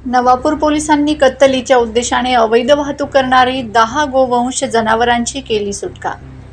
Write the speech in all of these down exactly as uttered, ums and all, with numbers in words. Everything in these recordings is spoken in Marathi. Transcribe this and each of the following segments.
नवापूर पोलिसांनी कत्तलीच्या उद्देशाने अवैध वाहतूक करणारी दहा गोवंश जनावरांची केली सुटका।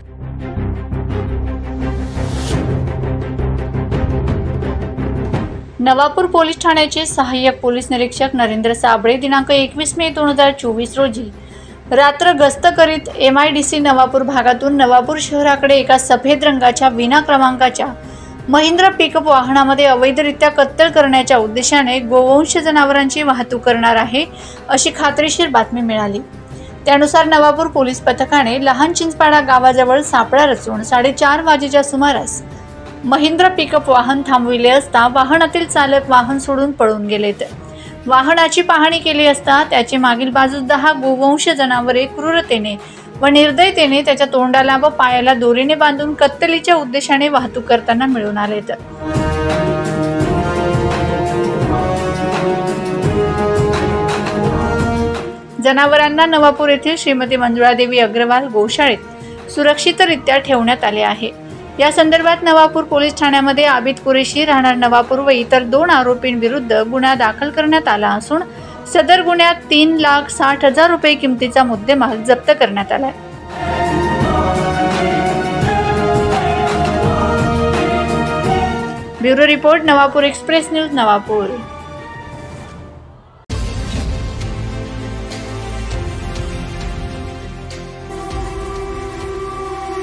नवापूर पोलीस ठाण्याचे सहाय्यक पोलीस निरीक्षक नरेंद्र साबळे दिनांक एकवीस मे दोन हजार चोवीस रोजी रात्र गस्त करीत M I D C Navapur भागातून नवापूर शहराकडे एका सफेद रंगाच्या विना क्रमांकाच्या महिंद्रा पिकअप वाहनामध्ये अवैधरित्या कत्तल करण्याच्या उद्देशाने गोवंश जनावरांची वाहतूक करणार आहे अशी खात्रीशीर बातमी मिळाली। त्यानुसार नवापूर पोलीस पथकाने लहान चिंचपाडा गावाजवळ सापळा रचून साडेचार वाजेच्या सुमारास महिंद्रा पिकअप वाहन थांबविले असता वाहनातील चालक वाहन सोडून पळून गेलेत। वाहनाची पाहणी केली असता त्याची मागील बाजूस दहा गोवंश जनावरे क्रूरतेने व निर्दयतेने त्याच्या तोंडाला व पायाला दोरीने बांधून कत्तलीच्या उद्देशाने वाहतूक करताना मिळून आलेत। जनावरांना नवापूर येथील श्रीमती मंजुळादेवी अग्रवाल गोशाळेत सुरक्षितरित्या ठेवण्यात आले आहे। या संदर्भात नवापूर पोलीस ठाण्यामध्ये आबिद कुरेशी राहणार नवापूर व इतर दोन आरोपींविरुद्ध गुन्हा दाखल करण्यात आला असून सदर गुन्ह्यात तीन लाख साठ हजार रुपये किमतीचा मुद्देमाल जप्त करण्यात आला आहे। Bureau report Navapur express news Navapur.